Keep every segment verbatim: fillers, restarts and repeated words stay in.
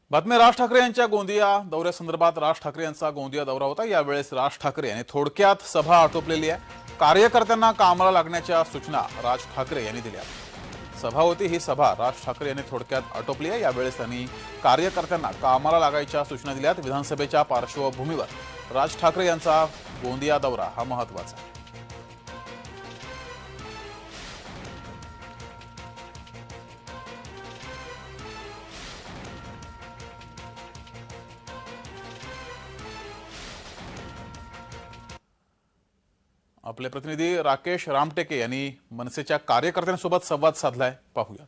बातमी राज ठाकरे यांच्या गोंदिया दौऱ्यासंदर्भात राज ठाकरे यांचा गोंदिया दौरा होता। यावेळेस राज ठाकरे यांनी थोडक्यात सभा आटोपलेली आहे। कार्यकर्त्यांना कामाला लागण्याच्या सूचना राज ठाकरे यांनी दिल्या। सभा होती ही सभा राज ठाकरे यांनी थोडक्यात आटोपली आहे। यावेळेस त्यांनी कार्यकर्त्यांना कामाला लागायच्या सूचना दिल्यात। विधानसभेच्या पार्श्वभूमीवर राज ठाकरे यांचा गोंदिया दौरा हा महत्त्वाचा आहे। आपले प्रतिनिधी राकेश रामटेके यांनी मनसेच्या कार्यकर्त्यांसोबत संवाद साधलाय, पाहूयात।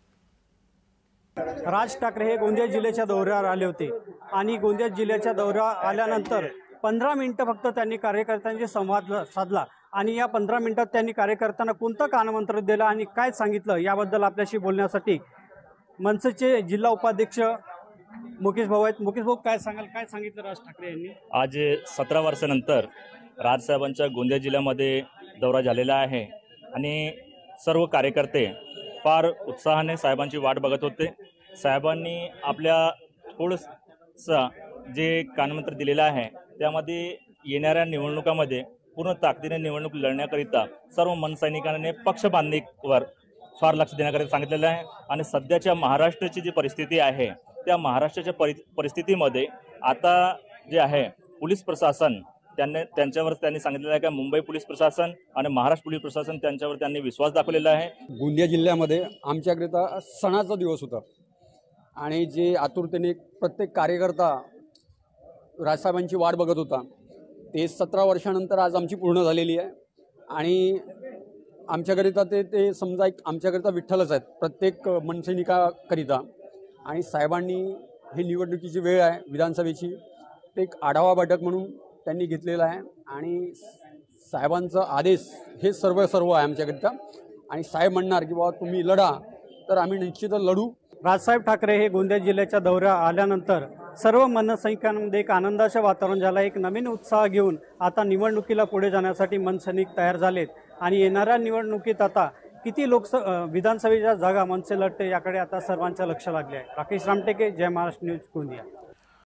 राज ठाकरे हे गोंदिया जिल्ह्याच्या दौऱ्यावर आले होते आणि गोंदिया जिल्ह्याच्या दौऱ्यावर आल्यानंतर पंधरा मिनिटं फक्त त्यांनी कार्यकर्त्यांशी संवाद साधला आणि या पंधरा मिनिटात त्यांनी कार्यकर्त्यांना कोणतं कानमंत्र दिलं आणि काय सांगितलं याबद्दल आपल्याशी बोलण्यासाठी मनसेचे जिल्हा उपाध्यक्ष मुकेश भाऊ आहेत। मुकेश भाऊ, काय सांगाल, काय सांगितलं राज ठाकरे यांनी? आज सतरा वर्षानंतर राजसाहेबांच्या गोंदिया जिल्ह्यामध्ये दौरा झालेला आहे आणि सर्व कार्यकर्ते फार उत्साहाने साहेबांची वाट बघत होते। साहेबांनी आपल्या थोडंसं जे कानमंत्र दिलेलं आहे त्यामध्ये येणाऱ्या निवडणुकामध्ये पूर्ण ताकदीने निवडणूक लढण्याकरिता सर्व मनसैनिकांनी पक्ष बांधणीवर फार लक्ष देण्याकरिता सांगितलेलं आहे आणि सध्याच्या महाराष्ट्राची जी परिस्थिती आहे त्या महाराष्ट्राच्या परि परिस्थितीमध्ये आता जे आहे पोलीस प्रशासन त्यांनी त्यांच्यावर त्यांनी सांगितलेलं आहे की मुंबई पोलीस प्रशासन आणि महाराष्ट्र पोलीस प्रशासन त्यांच्यावर त्यांनी विश्वास दाखवलेला आहे। गोंदिया जिल्ह्यामध्ये आमच्याकरिता सणाचा दिवस होता आणि जे आतुरतेने प्रत्येक कार्यकर्ता राजसाहेबांची वाट बघत होता ते सतरा वर्षानंतर आज आमची पूर्ण झालेली आहे आणि आमच्याकरिता ते ते समजा एक आमच्याकरिता विठ्ठलच आहेत प्रत्येक मनसैनिकाकरिता। आणि साहेबांनी ही निवडणुकीची वेळ आहे विधानसभेची, ते एक आढावा बैठक म्हणून त्यांनी घेतलेला आहे आणि साहेबांचा आदेश हे सर्व सर्व आहे आमच्याकरिता आणि साहेब म्हणणार की बाबा तुम्ही लढा तर आम्ही निश्चितच लढू। राजसाहेब ठाकरे हे गोंदिया जिल्ह्याच्या दौऱ्या आल्यानंतर सर्व मनसैनिकांमध्ये एक आनंदाचं वातावरण झालं। एक नवीन उत्साह घेऊन आता निवडणुकीला पुढे जाण्यासाठी मनसैनिक तयार झालेत आणि येणाऱ्या निवडणुकीत आता किती लोकस विधानसभेच्या जागा मनसे लढते याकडे आता सर्वांचं लक्ष लागले आहे। राकेश रामटेके, जय महाराष्ट्र न्यूज, गोंदिया।